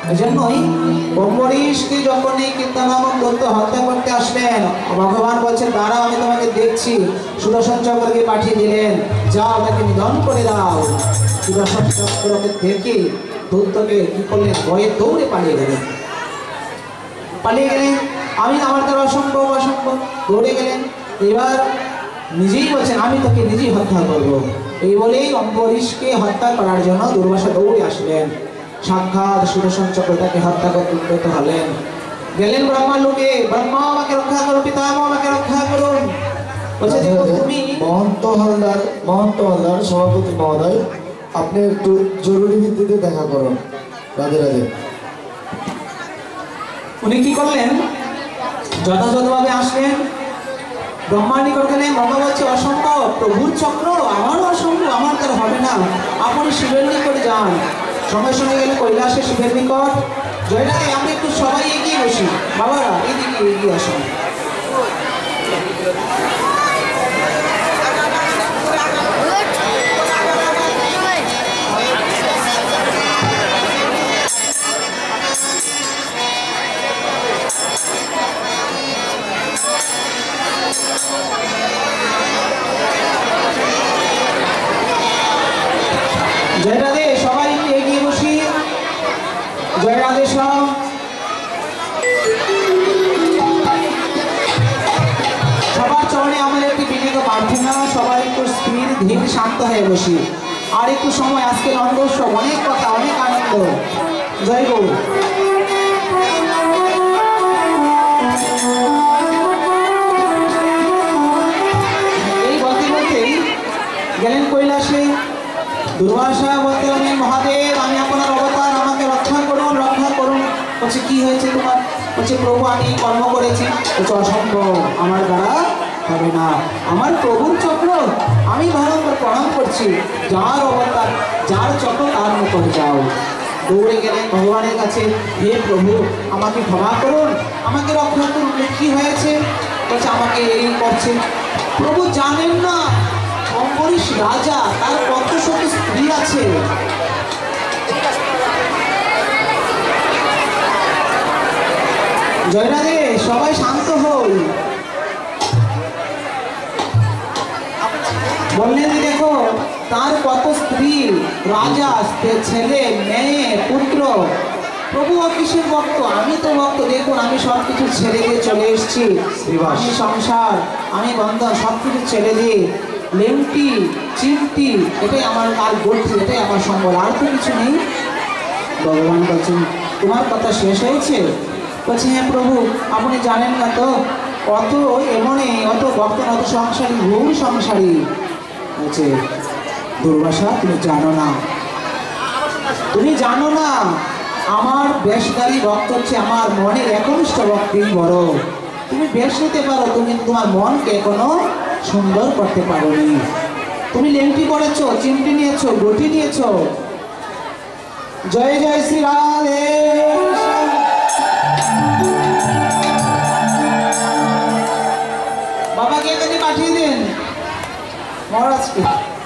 এজন্যই অম্বরীশকে যখন এই কীর্তন নামক দত্ত হত্যা করতে আসলেন, ভগবান বলছেন দাঁড়াও আমি তোমাকে দেখছি। সুদর্শন চক্রকে পাঠিয়ে দিলেন, যাও তাকে নিধন করে দাও। সুদর্শন চক্রকে দেখে দত্তকে কি করলেন, ভয়ে দৌড়ে পালিয়ে গেলেন। আমি আমার দ্বারা অসম্ভব অসম্ভব, দৌড়ে গেলেন। এবার নিজেই বলছেন আমি তোকে নিজেই হত্যা করবো। এই বলেই অম্বরীশকে হত্যা করার জন্য দুর্বাসা দৌড়ে আসলেন। সাক্ষাৎ সুদর্শন চক্র তাকে হত্যা করতে উদ্যত হলেন। গেলেন ব্রহ্মা লোকে, ব্রহ্মা আমাকে রক্ষা করো, পিতামহ আমাকে রক্ষা করুন। বলছে দেখো তুমি মহন্ত হালদার সভাপতি মহোদয়, আপনি একটু জরুরি ভিত্তিতে দেখা করুন। রাধে রাধে। উনি কি করলেন, যথাযথভাবে আসলেন, ব্রহ্মার নিকট গেলেন। ব্রহ্মা বলছে অসম্ভব, প্রভুর চক্র, আমারও অসম্ভব, আমার তার হবে না, আপনি শিবের নিকট যান। সঙ্গে সঙ্গে গেলে কৈলাসে শিবের নিকট। জয়রাধে, আমরা একটু সবাই এগিয়ে বসি, বাবারা এদিকে এগিয়ে আসুন। জয় রাধে, সবাই এগিয়ে বসি। জয় রাধে সব। সবার চরণে আমাদের একটি বিনীত প্রার্থনা, সবাই একটু স্থির ধীর শান্ত হয়ে বসি। আর একটু সময়, আজকে রঙ্গোৎসব, অনেক কথা, অনেক আনন্দ। জয় গৌর। এই বলতে বলতেই গেলেন কৈলাসে। দুর্বাসা বলতে লাগলেন মহাদেব আমি আপনার অবতার, আমাকে রক্ষা করুন, রক্ষা করুন। বলছে কি হয়েছে তোমার? বলছে প্রভু আমি কর্ম করেছি। বলছে অসম্ভব, আমার দ্বারা হবে না, আমার প্রভুর চক্র, আমি ভয়ঙ্কর প্রণাম করছি, যার অবতার যার চক্র তার নিকট যাও। দৌড়ে গেলেন ভগবানের কাছে, হে প্রভু আমাকে ক্ষমা করুন, আমাকে রক্ষা করুন। কি হয়েছে? বলছে আমাকে এই করছে। প্রভু জানেন না অম্বরীশ রাজা, তার কত শত স্ত্রী আছে। জয় রাধে, সবাই শান্ত হই। বললেন দেখো তার কত স্ত্রী, রাজা, ছেলে, মেয়ে, পুত্র। প্রভু কিসের ভক্ত? আমি তো ভক্ত, দেখুন আমি সবকিছু ছেড়ে দিয়ে চলে এসেছি। আমি সংসার, আমি বন্ধন সবকিছু ছেড়ে দিয়ে লেংটি চিমটি, এটাই আমার কাল গঠি, এটাই আমার সম্বল, আর তো কিছু নেই। ভগবান বলছেন তোমার কথা শেষ হয়েছে? বলছে হ্যাঁ প্রভু, আপনি জানেন না তো, অত এমনই অত ভক্ত, অত সংসারী, ভুল সংসারী। বলছে দুর্বাসা তুমি জানো না, তুমি জানো না আমার বেশধারী ভক্ত হচ্ছে আমার মনের একনিষ্ঠ ভক্তি বড়। তুমি বেশ নিতে পারো, তুমি তোমার মনকে এখনো সুন্দর করতে পারোনি। তুমি লেংটি পড়েছো, চিমটি নিয়েছো, গটি নিয়েছো। জয় জয় শ্রী রাধে। বাবাকে এখানে পাঠিয়ে দিন, মহারাজকে।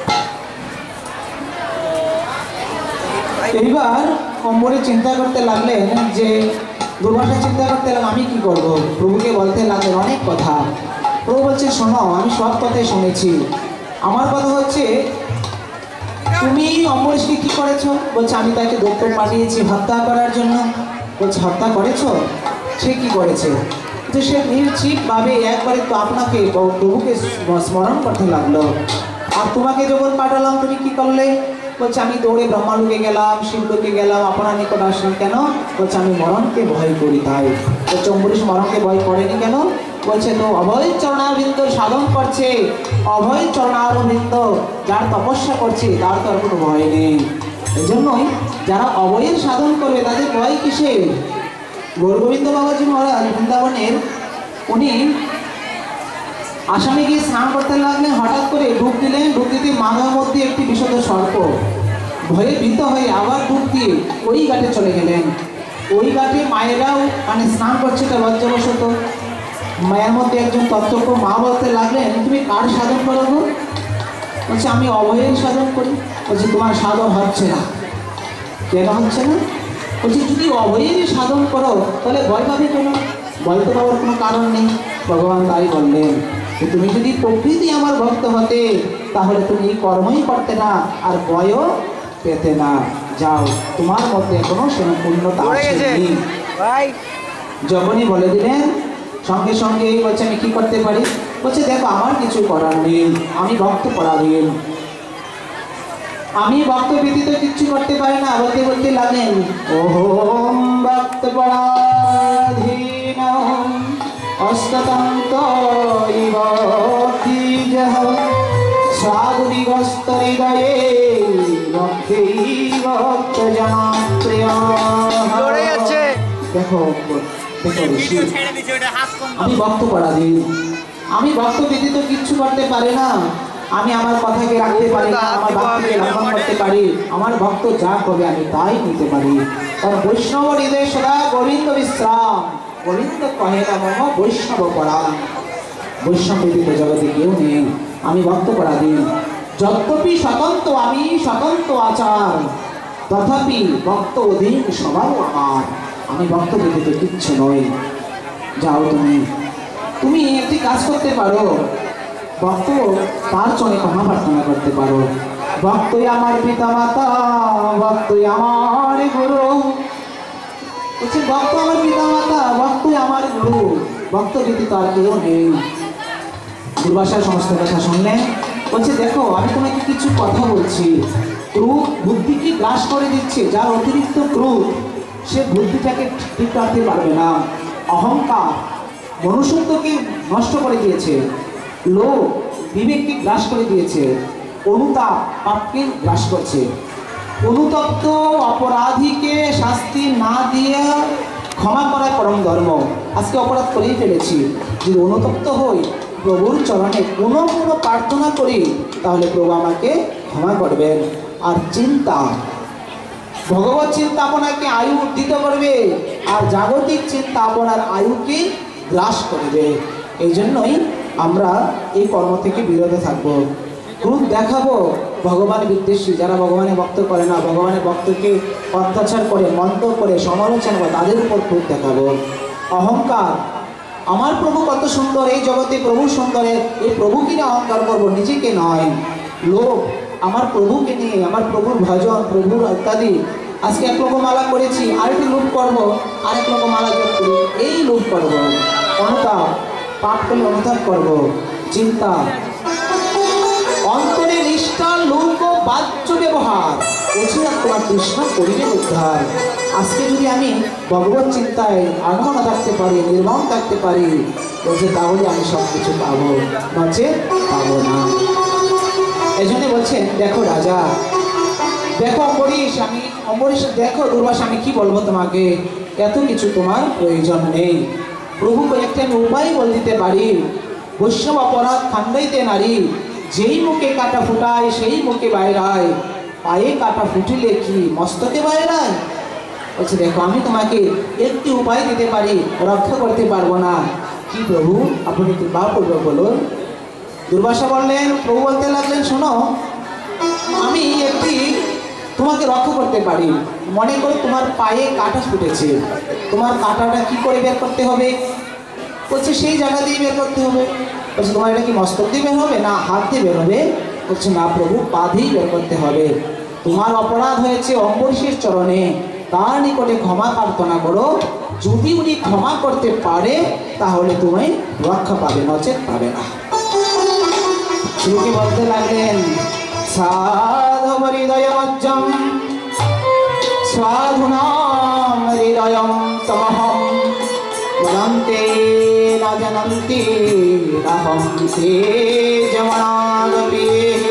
এইবার অম্বরে চিন্তা করতে লাগলেন যে দুর্বাসা চিন্তা করতে লাগলেন আমি কি করব। প্রভুকে বলতে লাগলেন অনেক কথা। প্রভু বলছে শোনো, আমি সব কথাই শুনেছি, আমার কথা হচ্ছে তুমি অম্বরীশকে কি করেছো? বলছে আমি তাকে দত্তক পাঠিয়েছি হত্যা করার জন্য। বলছে হত্যা করেছো? সে কি করেছে? যে সে নির্জীবভাবে একবারে তো আপনাকে প্রভুকে স্মরণ করতে লাগলো। আর তোমাকে যখন পাঠালাম তুমি কি করলে? বলছে আমি দৌড়ে ব্রহ্মালোকে গেলাম, শিবলোকে গেলাম, আপনার নিকট আসলেন কেন? বলছে আমি মরণকে ভয় করি তাই। বলছে অম্বরীশ মরণকে ভয় করেনি কেন? বলছে তো অভয় চরণারবিন্দ সাধন করছে, অভয় চরণারবিন্দ যার তপস্যা করছে তার তো আর কোনো ভয় নেই। এই জন্যই যারা অভয়ের সাধন করবে তাদের ভয় কিসে? গৌরগোবিন্দ বাবাজি মহারাজ বৃন্দাবনের উনি আসামে গিয়ে স্নান করতে লাগলেন। হঠাৎ করে ডুব দিলেন, ডুব দিতে মাথার মধ্যে একটি বিষধর সর্প। ভয়ে ভীত হয়ে আবার ডুব দিয়ে ওই ঘাটে চলে গেলেন। ওই ঘাটে মায়েরাও মানে স্নান করছে তো লজ্জাবশত। মায়ের মধ্যে একজন তত্ত্বজ্ঞ মা বলতে লাগলেন তুমি কার সাধন করো গো? বলছে আমি অভয়ের সাধন করি। বলছে তোমার সাধন হচ্ছে না। কেন হচ্ছে না? বলছি যদি অভয়ের সাধন করো তাহলে ভয় পাবে কেন? ভয় তো পাওয়ার কোনো কারণ নেই। ভগবান তাই বললেন যে তুমি যদি প্রকৃতি আমার ভক্ত হতে তাহলে তুমি এই কর্মই করতে না আর ভয়ও পেতে না। যাও, তোমার মধ্যে এখনো সেরকম পূর্ণতা আসেনি। যখনই বলে দিলেন সঙ্গে সঙ্গে বলছে আমি কি করতে পারি? বলছে দেখো আমার কিছু করার নেই, আমি ভক্ত পরাধীন, আমি ভক্ত ব্যতীত কিচ্ছু করতে পারি না। বলতে বলতে লাগলেন ওম ভক্ত পরাধীন অস্ততন্ত ইবতিজহ সাধু বিগস্ত হৃদয়ে ভক্তি ভক্ত জনপ্রিয়। দেখো আমি ভক্ত পরাধীন, আমি ভক্ত ব্যতীত কিচ্ছু করতে পারি না, আমি আমার কথাকে রাখতে পারি না, আমার ভক্তকে লঙ্ঘন করতে পারি, আমার ভক্ত যা করবে আমি তাই নিতে পারি। কারণ বৈষ্ণব হৃদয় সদা গোবিন্দ বিশ্রাম, গোবিন্দ কহে না মম বৈষ্ণব পরাণ। বৈষ্ণব ব্যতীত জগতে কেউ নেই, আমি ভক্ত পরাধীন। যদ্যপি স্বতন্ত্র আমি স্বতন্ত্র আচার, তথাপি ভক্ত অধিক সবার আমার, আমি ভক্ত ব্যতীত কিচ্ছু নই। যাও তুমি, তুমি একটি কাজ করতে পারো, ভক্ত তার চরণে ক্ষমা প্রার্থনা করতে পারো। ভক্তই আমার পিতা মাতা, ভক্তই আমার গুরু। বলছে ভক্ত আমার পিতা মাতা, ভক্তই আমার গুরু, ভক্ত ব্যতীত আর কেউ নেই। দুর্বাসার সমস্ত কথা শুনলেন। বলছে দেখো আমি তোমাকে কিছু কথা বলছি, ক্রোধ বুদ্ধিকে গ্রাস করে দিচ্ছে, যার অতিরিক্ত ক্রোধ সে বুদ্ধিটাকে ঠিক রাখতে পারবে না। অহংকার মনুষ্যত্বকে নষ্ট করে দিয়েছে, লোভ বিবেককে গ্রাস করে দিয়েছে, অনুতাপ পাপকে গ্রাস করছে। অনুতপ্ত অপরাধীকে শাস্তি না দিয়ে ক্ষমা করা পরম ধর্ম। আজকে অপরাধ করেই ফেলেছি, যদি অনুতপ্ত হই প্রভুর চরণে কোনো প্রার্থনা করি তাহলে প্রভু আমাকে ক্ষমা করবেন। আর চিন্তা, ভগবত চিন্তা আপনাকে আয়ু উদ্ধৃত করবে, আর জাগতিক চিন্তা আপনার আয়ুকে গ্রাস করবে। এই জন্যই আমরা এই কর্ম থেকে বিরত থাকবো। ক্রোধ দেখাবো ভগবান বিদ্বেষী, যারা ভগবানের ভক্ত করে না, ভগবানের ভক্তকে অত্যাচার করে, মন্দ করে, সমালোচনা করে, তাদের উপর ক্রোধ দেখাবো। অহংকার, আমার প্রভু কত সুন্দর, এই জগতে প্রভু সুন্দরের, এই প্রভুকে নিয়ে অহংকার করবো, নিজেকে নয়। লোভ, আমার প্রভুকে নিয়ে, আমার প্রভুর ভজন, প্রভুর ইত্যাদি। আজকে এক লোক মালা করেছি, আরেকটি লোভ করবো, আরেক লোক মালা জপ করি, এই লোভ করবো। অনুতাপ, পাপ করলে অনুতাপ করবো। চিন্তা, অন্তরে নিষ্ঠা, লোক ও বাহ্য ব্যবহার, ওছিয়া তোমার কৃষ্ণ করিবে উদ্ধার। আজকে যদি আমি ভগবত চিন্তায় আনন্দ থাকতে পারি, নির্মম থাকতে পারি, বলছে তাহলে আমি সব কিছু পাবো, নচেৎ পাবো না। এই জন্য বলছেন দেখো রাজা, দেখো অম্বরীশ, দেখো দুর্বাসা, আমি কি বলবো তোমাকে, এত কিছু তোমার প্রয়োজন নেই। প্রভু কয়েকটি আমি উপায় বলে দিতে পারি। বৈষ্ণব অপরাধ খান্ডাইতে নারী, যেই মুখে কাটা ফুটায় সেই মুখে বাইরায়, পায়ে কাটা ফুটিলে কি মস্তকে বাইরায়। বলছে দেখো আমি তোমাকে একটি উপায় দিতে পারি, রক্ষা করতে পারবো না। কি প্রভু, আপনি কৃপা করবে বলুন। দুর্বাসা বললেন, প্রভু বলতে লাগলেন শোনো, আমি একটি তোমাকে রক্ষা করতে পারি। মনে করো তোমার পায়ে কাটা ফুটেছে, তোমার কাটাটা কি করে বের করতে হবে? বলছে সেই জায়গা দিয়ে বের করতে হবে। বলছে তোমার এটা কি মস্তক দিয়ে বের হবে না হাত দিয়ে বের হবে? বলছে না প্রভু, পা দিয়েই বের করতে হবে। তোমার অপরাধ হয়েছে অম্বরীশের চরণে, তার নিকটে ক্ষমা প্রার্থনা করো, যদি উনি ক্ষমা করতে পারে তাহলে তুমি রক্ষা পাবে, নচেৎ পাবে না। শ্রীকে বলতে লাগলেন সাধব হৃদয়মজ্জম সাধুনাম হৃদয়ম তমহম বদন্তে না জানন্তি অহং তে জমানাগপি।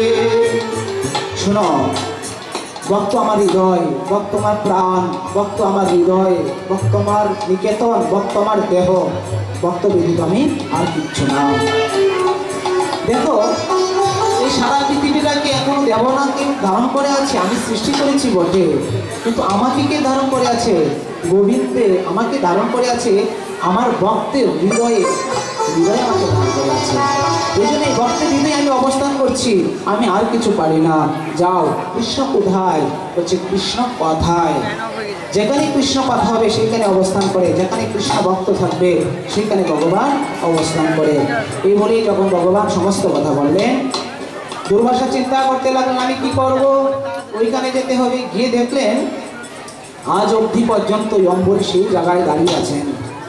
শোনো, ভক্ত আমার হৃদয়, ভক্ত আমার প্রাণ, ভক্ত আমার হৃদয়, ভক্ত আমার নিকেতন, ভক্ত আমার দেহ, ভক্ত ব্যতীত আমি আর কিচ্ছু না। দেখো এই সারা পৃথিবীটাকে এখনো দেবনাকে ধারণ করে আছে, আমি সৃষ্টি করেছি বটে, কিন্তু আমাকে কে ধারণ করে আছে? গোবিন্দে আমাকে ধারণ করে আছে, আমার ভক্তের হৃদয়ে, হৃদয়ে আমাকে ধারণ করে আছে। এই জন্য এই ভক্তের হৃদয়ে আমি অবস্থান করছি, আমি আর কিছু পারি না। যাও, কৃষ্ণ কোথায়? বলছে কৃষ্ণ কথায়। যেখানে কৃষ্ণ কথা হবে সেখানে অবস্থান করে, যেখানে কৃষ্ণ ভক্ত থাকবে সেখানে ভগবান অবস্থান করে। এই বলেই যখন ভগবান সমস্ত কথা বললেন, দুর্বাসা চিন্তা করতে লাগলেন আমি কি করব, ওইখানে যেতে হবে। গিয়ে দেখলেন আজ অবধি পর্যন্ত অম্বরীশ সেই জায়গায় দাঁড়িয়ে আছেন।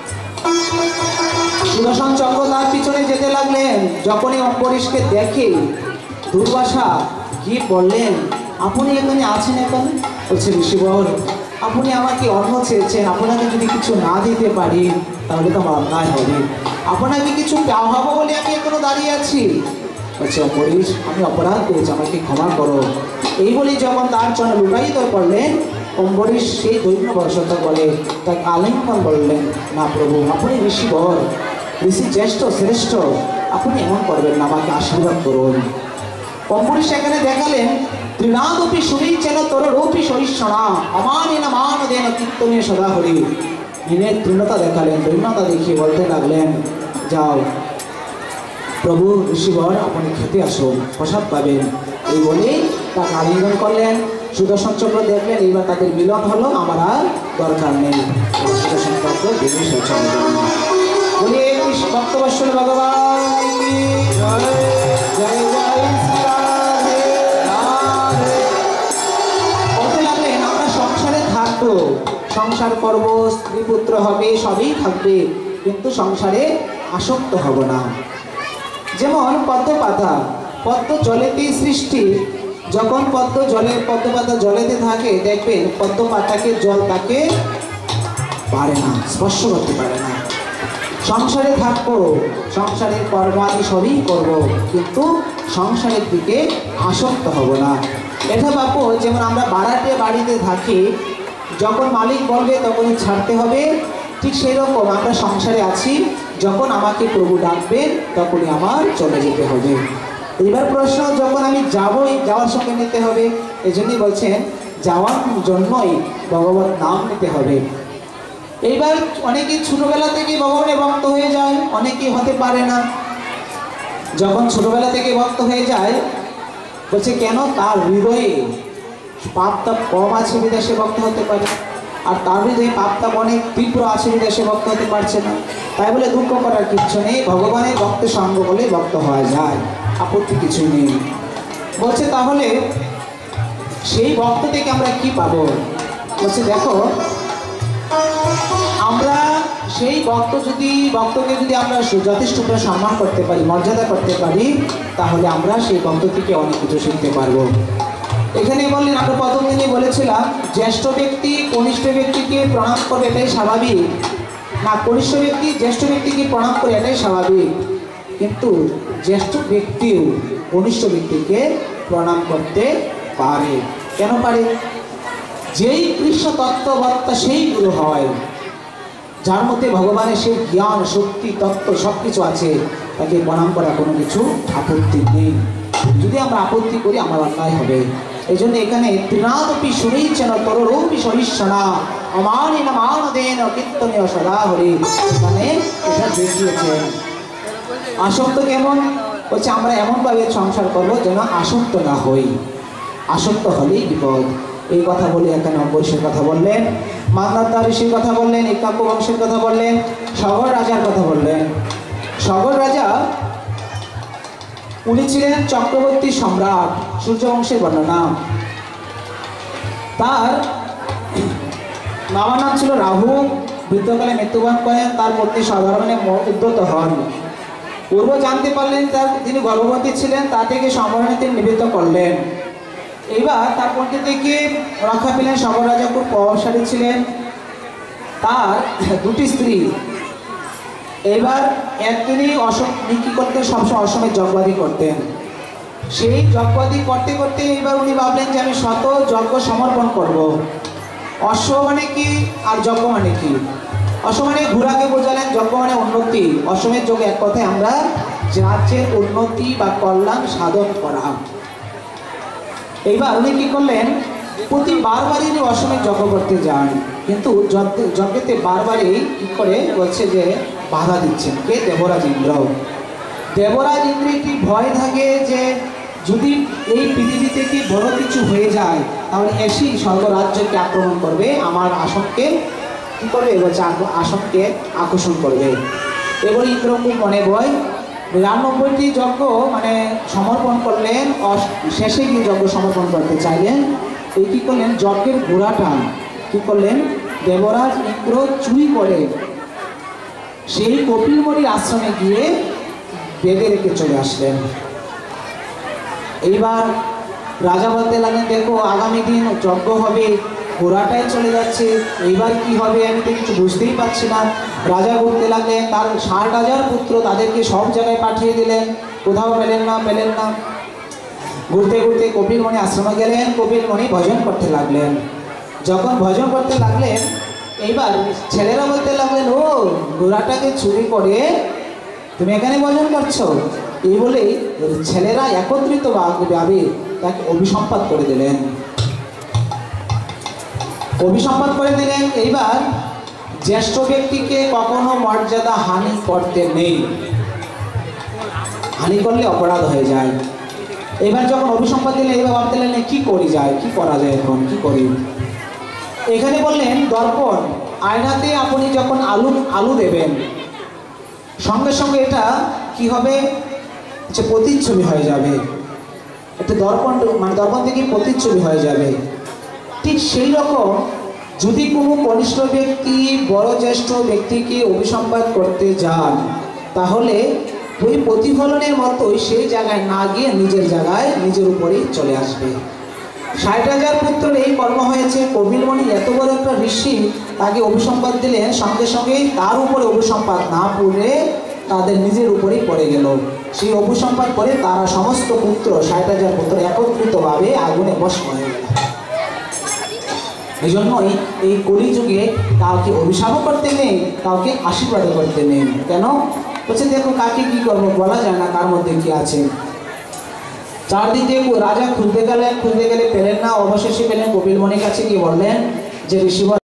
সুদর্শন চক্র তার পিছনে যেতে লাগলেন। যখনই অম্বরীশকে দেখে দুর্বাসা গিয়ে বললেন, আপনি এখানে আছেন এখানে? বলছে, ঋষিবর আপনি আমাকে অন্ন চেয়েছেন, আপনাকে যদি কিছু না দিতে পারি তাহলে তো আমার অন্যায় হবে। আপনাকে কিছু পাওয়াবো বলে আমি এখনো দাঁড়িয়ে আছি। বলছে, অম্বরীশ আমি অপরাধ করেছি, আমাকে ক্ষমা করো। এই বলে যখন তার চরণে লুটায়িত করলেন, অম্বরীশ সেই দৈন্য বর্ষত বলে তাকে আলিঙ্গন বললেন, না প্রভু আপনি ঋষিবর, ঋষি জ্যেষ্ঠ শ্রেষ্ঠ, আপনি এমন করবেন না, আমাকে আশীর্বাদ করুন। অম্বরীশ এখানে দেখালেন, ত্রিনাদপি সুরীচেন তররূপি সহিষ্ণা অমানিনা মানদেন কীর্তনে সদা হরি। দিনের তৃণতা দেখালেন, দৈন্যতা দেখিয়ে বলতে লাগলেন, যাও প্রভু ঋষিবর আপনি খেতে আসুন, প্রসাদ পাবেন। এই বলে তাকে আলিঙ্গন করলেন। সুদর্শন চক্র দেখলেন এইবার তাদের মিলন হলো, আমার আর দরকার নেই। সুদর্শন চক্র দেবী বলে ভক্তবৎসল ভগবান জয় জয় জয় শ্রী রাধে রাধে। বলতে লাগলেন আমরা সংসারে থাকবো, সংসার করব, স্ত্রী পুত্র হবে, সবই থাকবে, কিন্তু সংসারে আসক্ত হব না। যেমন পদ্ম পাতা, পদ্ম জলেতেই সৃষ্টি, যখন পদ্ম পাতা জলেতে থাকে দেখবেন পদ্ম পাতাকে জল তাকে পারে না, স্পর্শ করতে পারে না। সংসারে থাকবো, সংসারের কর্ম আমি সবই করবো, কিন্তু সংসারের দিকে আসক্ত হব না। এটা ভাবো যেমন আমরা ভাড়াটে বাড়িতে থাকি, যখন মালিক বলবে তখনই ছাড়তে হবে, ঠিক সেই রকম আমরা সংসারে আছি, যখন আমাকে প্রভু ডাকবেন তখনই আমার চলে যেতে হবে। এবার প্রশ্ন, যখন আমি যাবই, যাওয়ার সঙ্গে নিতে হবে। এই জন্যই বলছেন যাওয়ার জন্যই ভগবত নাম নিতে হবে। এইবার অনেকেই ছোটবেলা থেকে ভগবানের ভক্ত হয়ে যায়, অনেকেই হতে পারে না। যখন ছোটবেলা থেকে ভক্ত হয়ে যায়, বলছে কেন, তার হৃদয়ে পাপতাপ কম আছে বিদেশে ভক্ত হতে পারে, আর তার হৃদয়ে পাপতাপ অনেক তীব্র আছে বিদেশে ভক্ত হতে পারছে না। তাই বলে দুঃখ করার কিছু নেই, ভগবানের ভক্তের সঙ্গ বলে ভক্ত হওয়া যায়, আপত্তি কিছু নেই। বলছে তাহলে সেই ভক্ত থেকে আমরা কি পাবো? বলছে দেখো, আমরা সেই ভক্তকে যদি আমরা যথেষ্ট সম্মান করতে পারি, মর্যাদা করতে পারি, তাহলে আমরা সেই ভক্ত থেকে অনেক কিছু শিখতে পারবো। এখানে বললেন, আমরা প্রথম দিনই বলেছিলাম জ্যেষ্ঠ ব্যক্তি কনিষ্ঠ ব্যক্তিকে প্রণাম করবে এটাই স্বাভাবিক, না কনিষ্ঠ ব্যক্তি জ্যেষ্ঠ ব্যক্তিকে প্রণাম করে এটাই স্বাভাবিক, কিন্তু জ্যেষ্ঠ ব্যক্তিও কনিষ্ঠ ব্যক্তিকে প্রণাম করতে পারে। কেন পারে? যেই কৃষ্ণ তত্ত্ববত্তা সেই গুরু হয়, যার মধ্যে ভগবানের সেই জ্ঞান শক্তি তত্ত্ব সব কিছু আছে, তাকে প্রণাম করা কোনো কিছু আপত্তি নেই। যদি আমরা আপত্তি করি আমার অন্যায় হবে। এই জন্য এখানে ত্রিনাদপি সুরীচেন তররূপি সহিষ্ণা অমানিনা মানদেন কীর্তনীয় সদা হরি, মানে এটা দেখিয়েছেন। আসক্ত কেমন? বলছে আমরা এমনভাবে সংসার করবো যেন আসক্ত না হই, আসক্ত হলেই বিপদ। এই কথা বলে এখানে অম্বরীশের কথা বললেন, মান্ধাতা ঋষির কথা বললেন, একাক্য বংশের কথা বললেন, সগর রাজার কথা বললেন। সগর রাজা উনি ছিলেন চক্রবর্তী সম্রাট, সূর্যবংশের বর্ণনা। তার বাবার নাম ছিল রাহু, বৃদ্ধকালে মৃত্যুবরণ করেন, তার পত্নী সাধারণে উদ্যত হন। পূর্ব জানতে পারলেন তিনি গর্ভবতী ছিলেন, তা থেকে সম্বরণে তিনি নিবেদিত করলেন। এইবার তার পত্নী থেকে রক্ষা পেলেন। সগর রাজা খুব প্রভাবশালী ছিলেন, তার দুটি স্ত্রী। এবার তিনি কি করতেন, সবসময় অসময়ে যজ্ঞাদি করতেন। সেই যজ্ঞাদি করতে করতে এবার উনি ভাবলেন যে আমি শত যজ্ঞ সমর্পণ করব। অশ্ব মানে কি আর যজ্ঞ মানে কি? অশ্ব মানে ঘোড়াকে বোঝালেন, যজ্ঞ মানে উন্নতি। অসমের যোগে এক কথায় আমরা রাজ্যের উন্নতি বা কল্যাণ সাধন করা। এইবার উনি কি করলেন, প্রতি বারবারই উনি অসমের যজ্ঞ করতে যান, কিন্তু যজ্ঞেতে বারবারই কি করে বলছে যে বাধা দিচ্ছেন কে? দেবরাজ ইন্দ্র। দেবরাজ ইন্দ্র একটি ভয় থাকে যে যদি এই পৃথিবী থেকে বড় কিছু হয়ে যায় তাহলে এসেই স্বর্গরাজ্যকে আক্রমণ করবে, আমার আসনকে কী করবে বলছে, আসনকে আকর্ষণ করবে। এবার ইন্দ্র খুব মনে ভয় ৯২টি যজ্ঞ মানে সমর্পণ করলেন, শেষে গিয়ে যজ্ঞ সমর্পণ করতে চাইলেন। এই কী করলেন, যজ্ঞের ঘোড়াটা কী করলেন, দেবরাজ ইন্দ্র চুরি করে সেই কপিলমণির আশ্রমে গিয়ে বেঁধে রেখে চলে আসলেন। এইবার রাজা বলতে লাগলেন, দেখো আগামী দিন যজ্ঞ হবে, ঘোড়াটাই চলে যাচ্ছে, এইবার কি হবে আমি তো কিছু বুঝতেই পারছি না। রাজা ঘুরতে লাগলেন, তার ৬০,০০০ পুত্র তাদেরকে সব জায়গায় পাঠিয়ে দিলেন, কোথাও পেলেন না। ঘুরতে ঘুরতে কপিলমণি আশ্রমে গেলেন, কপিলমণি ভজন করতে লাগলেন। যখন ভজন করতে লাগলেন, এইবার ছেলেরা বলতে লাগলেন, ও ঘোড়াটাকে চুরি করে তুমি এখানে ভজন করছো। এই বলেই ছেলেরা একত্রিত ভাবে তাকে অভিসম্পাত করে দিলেন। এইবার জ্যেষ্ঠ ব্যক্তিকে কখনো মর্যাদা হানি করতে নেই, হানি করলে অপরাধ হয়ে যায়। এবার যখন অভিসম্পাত দিলেন, এইবার ভাবতে লাগলেন কি করা যায় এখন কি করি। এখানে বললেন দর্পণ, আয়নাতে আপনি যখন আলু দেবেন সঙ্গে সঙ্গে এটা কি হবে, যে প্রতিচ্ছবি হয়ে যাবে, একটা দর্পণ মানে দর্পণ থেকে প্রতিচ্ছবি হয়ে যাবে। ঠিক সেই রকম যদি কোনো কনিষ্ঠ ব্যক্তি বড় জ্যেষ্ঠ ব্যক্তিকে অভিসম্পাত করতে যান, তাহলে ওই প্রতিফলনের মতোই সেই জায়গায় না গিয়ে নিজের জায়গায় নিজের উপরেই চলে আসবে। ৬০,০০০ পুত্রের এই কর্ম হয়েছে। কপিলমণি এত বড় একটা ঋষি, তাকে অভিসম্পাত দিলেন, সঙ্গে সঙ্গে তার উপরে অভিসম্পাত না পড়ে তাদের নিজের উপরেই পড়ে গেল। সেই অভিসম্পাত করে তারা সমস্ত পুত্র ৬০,০০০ পুত্র একত্রিতভাবে আগুনে ভস্ম হয়ে গেল। এই জন্যই এই কলিযুগে কাউকে অভিশাপও করতে নেই, কাউকে আশীর্বাদও করতে নেই। কেন বলছে, দেখো কাকে কি করবো বলা যায় না, কার মধ্যে কি আছে। চারদিকে রাজা খুঁজতে গেলে পেলেন না, অবশেষে পেলেন। কপিলমণির কাছে গিয়ে বললেন যে ঋষিবর